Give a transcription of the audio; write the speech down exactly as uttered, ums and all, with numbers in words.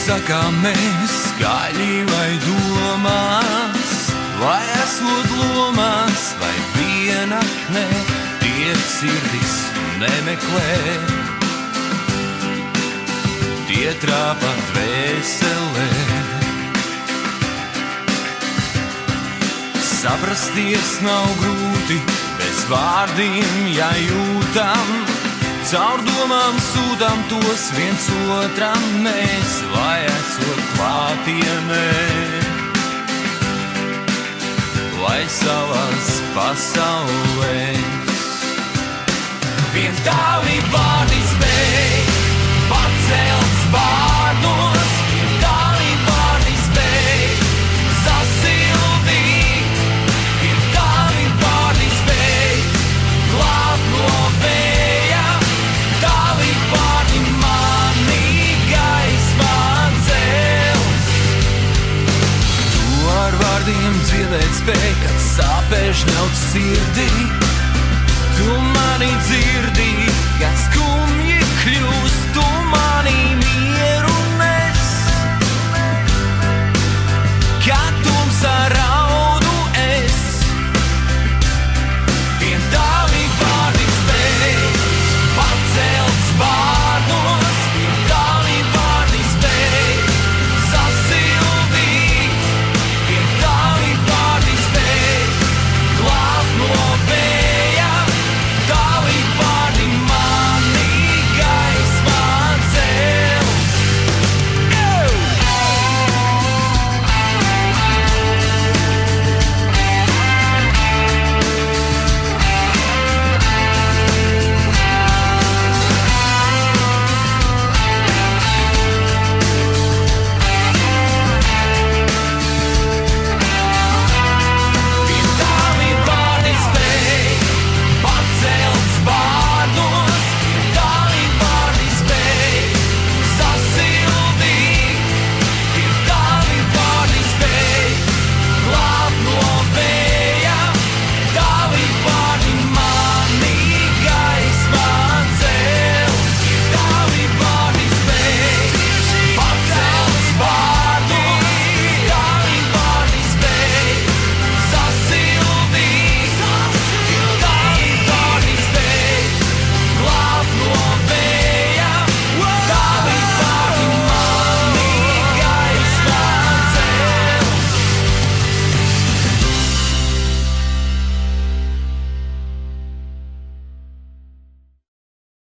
sakām mēs, skaļi vai domās, vai esot lomās, vai vienatnē, tie sirdis nemeklē. Tie trāpa dvēselē. Saprasties nav grūti, bez vārdiem jājūtam, caur domām sūtām tos viens otram mēs, lai esot klātienē, lai savās pasaulēs. Vien tavi vārdi spēj pacelt spārnos, vien tavi vārdi spēj sasildīt, vien tavi vārdi spēj glābt no vēja, tavi vārdi mani gaismā cels. Tu ar vārdiem dziedēt spēj, kad sāpēs ņaut sirdī, tu mani dzirdi, kad skumj